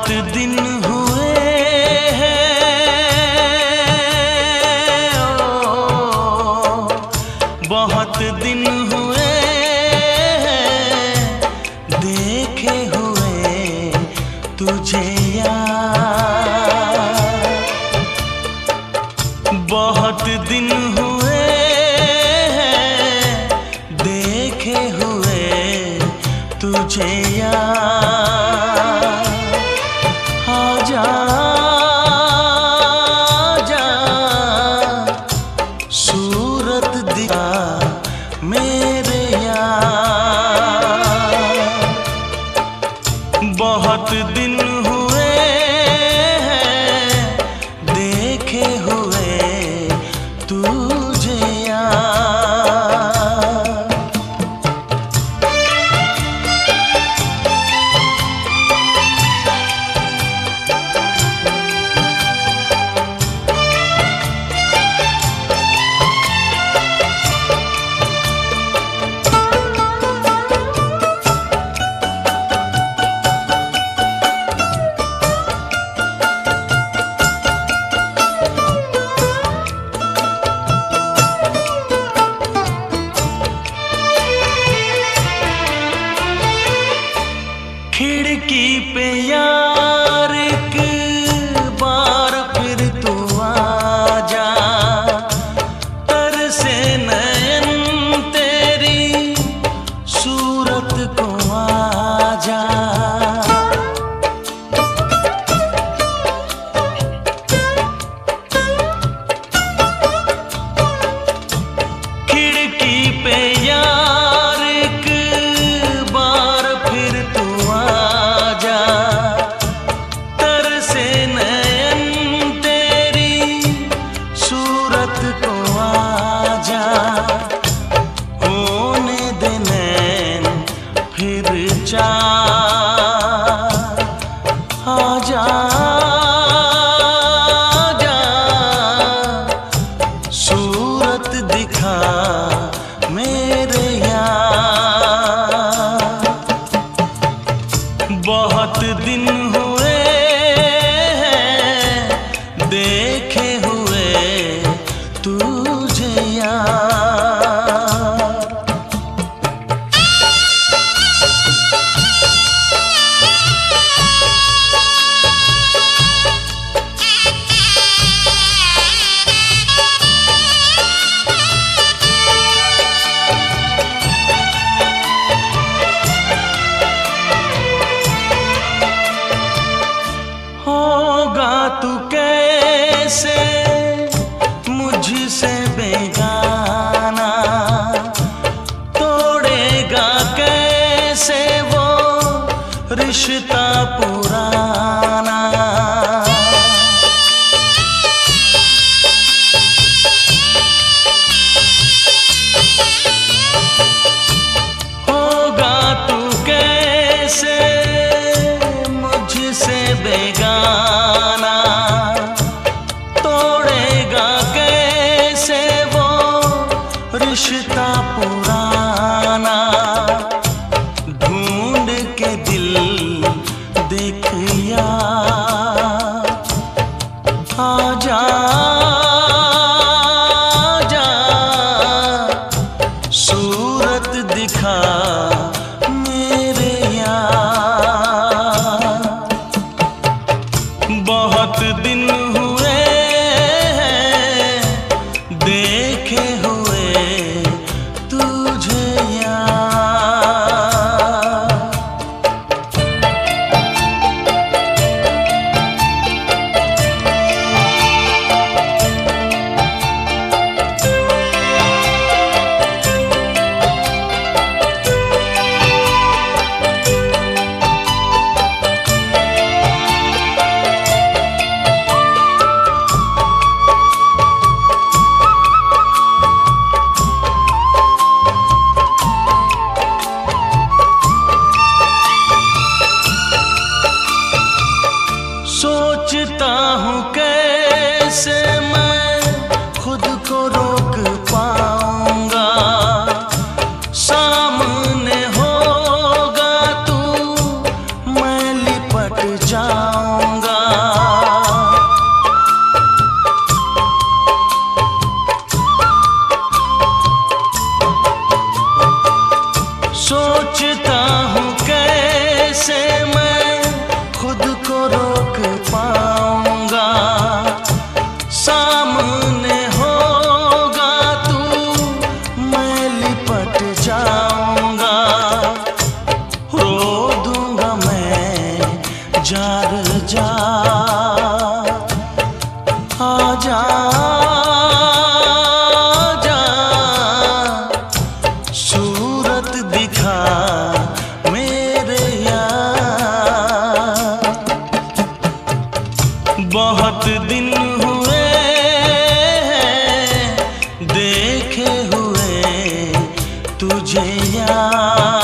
दिन हुए हैं, बहुत दिन हुए हैं देखे हुए तुझे यार। बहुत दिन हुए हैं देखे हुए तुझे यार। आजा आजा सूरत दिखा मेरे यार। बहुत दिन हुए हैं देखे हुए तुझे यार। खिड़की पे यार एक बार फिर तू आजा। तरसे नयन तेरी सूरत को आजा। खिड़की पे यार एक बार फिर तू आजा। तरसे नयन तेरी सूरत को आजा। होने दे नैन फिर चार। आजा आजा सूरत दिखा मेरे यार। बहुत दिन हुए हैं देखे हुए तुझे यार। होगा तू कैसे मुझसे बेगाना। तोड़ेगा कैसे वो रिश्ता पुराना। होगा तू कैसे मुझसे बेगाना। तोड़ेगा कैसे वो रिश्ता पुराना। ढूंढ के दिल देख यार। आजा आजा सूरत दिखा मेरे यार। बहुत दिन हुए हैं देखे हुए तुझे यार। देखे हुए तुझे याद